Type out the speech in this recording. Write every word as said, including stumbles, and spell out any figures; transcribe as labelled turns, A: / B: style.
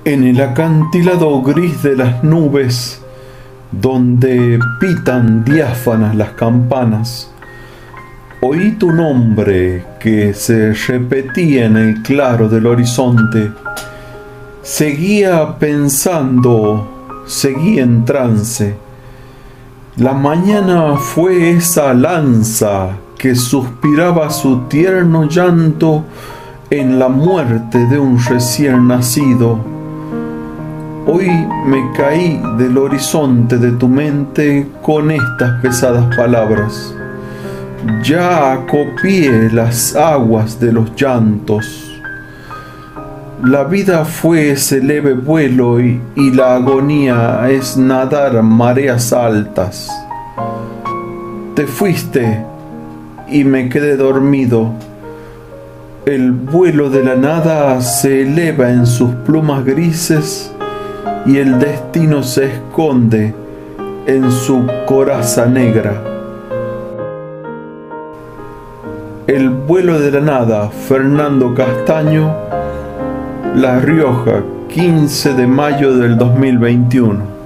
A: En el acantilado gris de las nubes, donde pitan diáfanas las campanas, oí tu nombre que se repetía en el claro del horizonte. Seguía pensando, seguí en trance. La mañana fue esa lanza que suspiraba su tierno llanto en la muerte de un recién nacido. Hoy me caí del horizonte de tu mente con estas pesadas palabras. Ya acopié las aguas de los llantos. La vida fue ese leve vuelo y, y la agonía es nadar mareas altas. Te fuiste y me quedé dormido. El vuelo de la nada se eleva en sus plumas grises y el destino se esconde en su coraza negra. El vuelo de la nada, Fernando Castaño, La Rioja, quince de mayo del dos mil veintiuno.